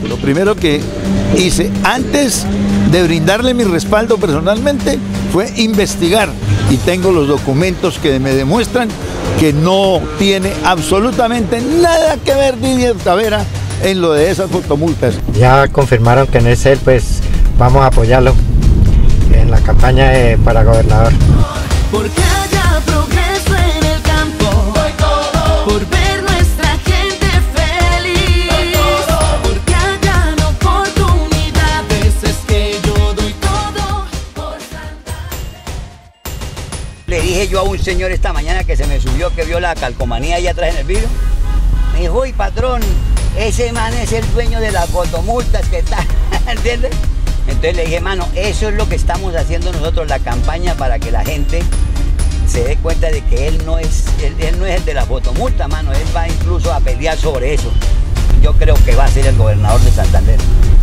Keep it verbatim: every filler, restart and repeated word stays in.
Lo primero que hice antes de brindarle mi respaldo personalmente fue investigar y tengo los documentos que me demuestran que no tiene absolutamente nada que ver Didier Tavera en lo de esas fotomultas. Ya confirmaron que no es él, pues vamos a apoyarlo en la campaña de, para gobernador. Porque haya progreso en el campo, por ver nuestra gente feliz, porque hayan oportunidades, es que yo doy todo por Santander. Le dije yo a un señor esta mañana que se me subió, que vio la calcomanía ahí atrás en el vídeo, me dijo, uy patrón, ese man es el dueño de las fotomultas que está, ¿entiendes? Entonces le dije, mano, eso es lo que estamos haciendo nosotros, la campaña para que la gente se dé cuenta de que él no es, él, él no es el de la fotomulta, mano, él va incluso a pelear sobre eso. Yo creo que va a ser el gobernador de Santander.